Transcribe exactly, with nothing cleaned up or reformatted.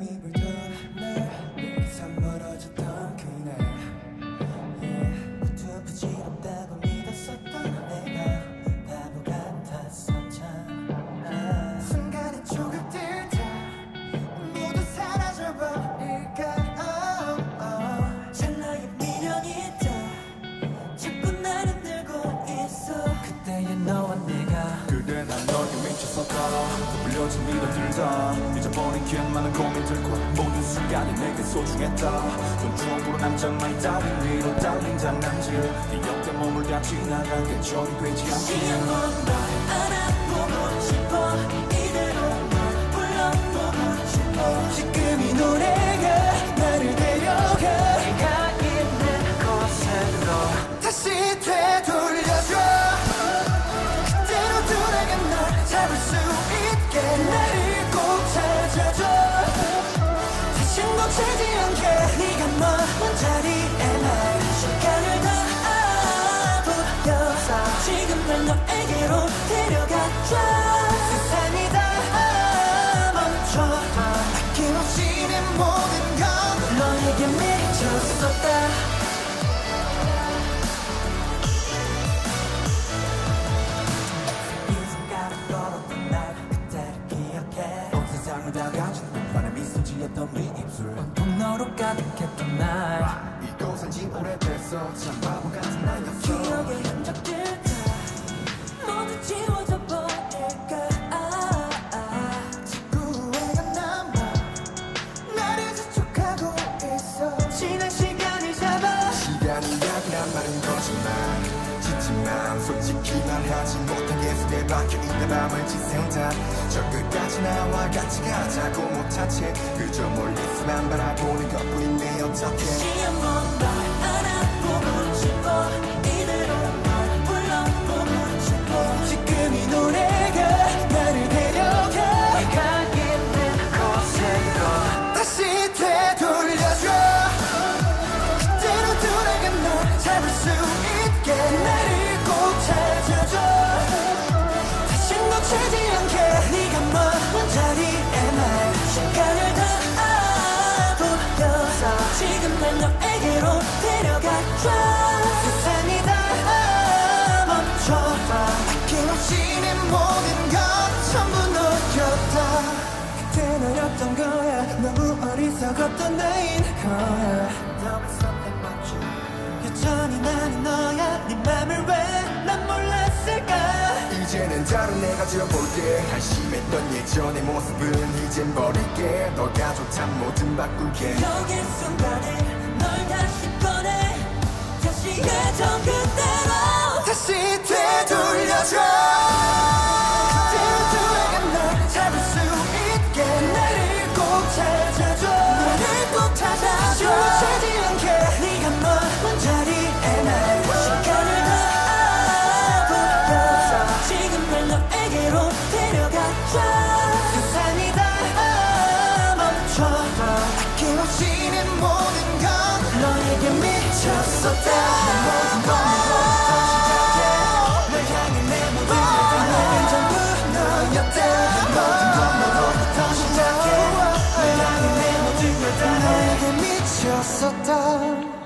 바람이 불던 날 여기서 멀어졌던 그날 yeah. 부지럽다고 믿었었던 내가 바보 같았어 참 아. 순간에 조각들 다 모두 사라져버릴까 oh, oh. 찰나의 미련이 다 자꾸 나를 들고 있어 그때의 너와 내가 그래 난 너에게 미쳤었다 불려진 미련들다 잊어버린 기억 많은 고민들과 모든 순간이 내게 소중했다 좀 추억으로 남자만 따윈 위로 달린 장난질 기억대 몸을 다 지나간 게 전이 되지 않게 한번 널 알아보고 싶어 이대로 널 불러보고 싶어 지금 이 노래가 나를 데려가 내가 있는 곳으로 다시 되돌려줘 그대로 돌아간 널 잡을 수 있게 나를 꼭 찾아줘 다신 놓치지 않게 네가 머문 자리에 날 시간을 더 돌려서 지금 날 너에게로 데려가줘 세상이 다 멈춰 아낌없이 내 모든 건 너에게 미쳤었다 다 가진 눈반에 미소 지었던 네 입술 온통 너로 가득했던 날 이곳 산지 오래됐어 참 바보 같은 나였어 기억의 흔적들 다 모두 지워져 버릴까 아, 아. 자꾸 후회가 남아 나를 재촉하고 있어 지난 시간을 잡아 시간이 약이란 말은 거짓말 짓지만 솔직히 말하지 못하겠어 내 박혀있는 밤을 지새운다 저 끝까지 나와 같이 가자고 못한 채 그저 멀리서만 바라보는 것뿐인데 어떡해 다시 한번 널 알아보고 싶어 이대로 널 불러보고 싶어 지금 이 노래가 나를 데려가 내가 있는 곳으로 다시 되돌려줘 그대로 돌아간 널 잡을 수 있게 나를 꼭 찾아줘 다시 놓치지 않게 네가 머문 자리에 날 시간을 다 돌려서 지금 날 너에게로 데려가줘 세상이 다 멈춰 아낌없이 내 모든 건 전부 너였다 그때 너였던 거야 너무 어리석었던 나인 거야 여전히 나는 너야 네 맘을 왜 난 몰랐을까 이제는 다른 내가 되어볼게 한심했던 예전의 모습은 이젠 버릴게 너가 좋단 뭐든 바꿀게 여긴 순간에 널 다시 꺼내 다시 예전 그대로 다시 되돌려줘 그대로 돌아간 널 잡을 수 있게 나를 꼭 찾아줘 나를 꼭 찾아줘 다시 놓치지 않게 네가 머문 자리에 날 시간을 다 돌려서 지금 날 너에게로 데려가줘 세상이 다 멈춰 아낌없이 내 모든 건 너에게 미쳤었다 내 모든 건 너부터 시작해 널 향해 내 모든 건 전부 너였다 내 모든 건 너부터 시작해 널 향해 내 모든 걸 다 너에게 미쳤었다